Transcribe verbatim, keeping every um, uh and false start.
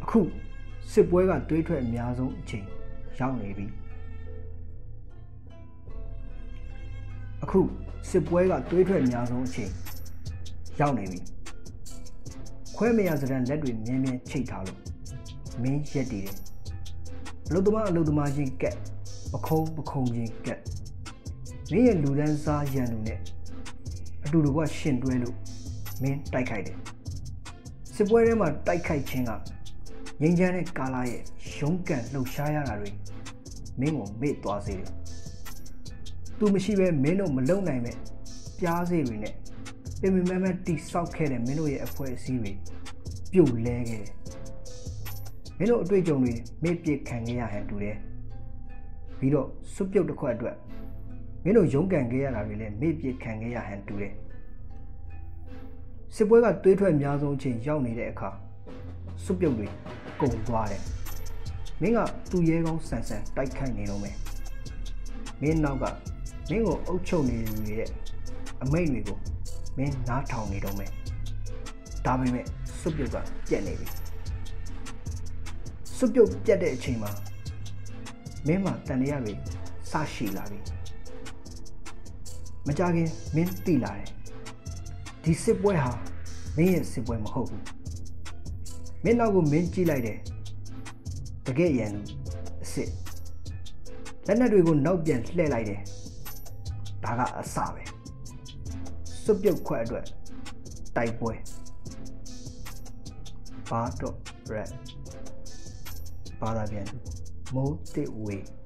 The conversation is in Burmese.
အခုစစ်ပွဲကတွေးထွက်အများဆုံးအချိန်ရောက်နေပြီအခုစစ်ပွဲကတွေးထွက်အများဆုံးအချိန်ရောက်နေပြီခွဲမရစတဲ့လက်တွေမြင်းမြင်းချိတ်ထားလို့မင်းရက်တည်တယ်အလုသမားအလုသမားချင်းကက်ပခုံးပခုံးချင်းကက်မင်းရဲ့လူဒန်းစားရန်သူနဲ့အတူတကွရှင်တွဲလို့မင်းတိုက်ခိုက်တယ်စစ်ပွဲထဲမှာတိုက်ခိုက်ခြင်းကငြိမ်းချမ်းတဲ့ကာလရဲ့ရုန်းကန်လှုပ်ရှားရတာတွေမင်းကိုမေ့သွားစေတယ်သူမရှိပဲမင်းတို့မလုံနိုင်မဲ့ပြားစေတွေနဲ့ပင်ပင်မမတိဆောက်ခဲ့တဲ့မင်းတို့ရဲ့အဖွဲ့အစည်းတွေပြုတ်လဲခဲ့တယ်မင်းတို့အတွေ့အကြုံတွေမေ့ပစ်ခံခဲ့ရဟန်တူတယ်ပြီးတော့စွတ်ပြုတ်တစ်ခွက်အတွက်မင်းတို့ရုန်းကန်ခဲ့ရတာတွေလည်းမေ့ပစ်ခံခဲ့ရဟန်တူတယ်စစ်ပွဲကတွေးထွက်အများဆုံးအချိန်ရောက်နေတဲ့အခါစွတ်ပြုတ်တွေကုန်သွားတယ်မင်းကသူ့ရဲကောင်းဆန်ဆန်တိုက်ခိုက်နေတော့မယ်မင်းနောက်ကမင်းကိုအုပ်ချုပ်နေလူတွေရဲ့အမိန့်တွေကိုမင်းနားထောင်နေတော့မယ်ဒါပေမဲ့စွတ်ပြုတ်ကပြက်နေပြီစွတ်ပြုတ်ပြက်တဲ့အချိန်မှာမင်းမှာတန်တရားတွေစရှိလာပြီမကြခင်မင်းသိလာတယ်ဒီစစ်ပွဲဟာမင်းရဲ့စစ်ပွဲမဟုတ်ဘူးမင်းနောက်ကိုမင်းကြည့်လိုက်တယ်တကယ်ရန်အစ်စ်လက်နက်တွေကိုနောက်ပြန်လှည့်လိုက်တယ်ဒါကအစပဲစွတ်ပြုတ်ခွက်အတွက်တိုက်ပွဲဘာတော့ရက်ဘာသာပြန်မိုးတစ်ဝေး